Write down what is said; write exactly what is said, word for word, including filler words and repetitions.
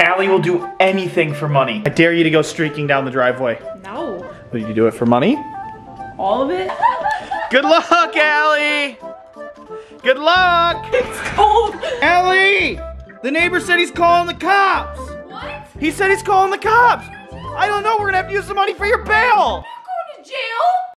Allie will do anything for money. I dare you to go streaking down the driveway. No. Will you do it for money? All of it? Good luck, Allie! Good luck! It's cold. Allie! The neighbor said he's calling the cops. What? He said he's calling the cops. I don't know, we're gonna have to use the money for your bail. I'm going to jail.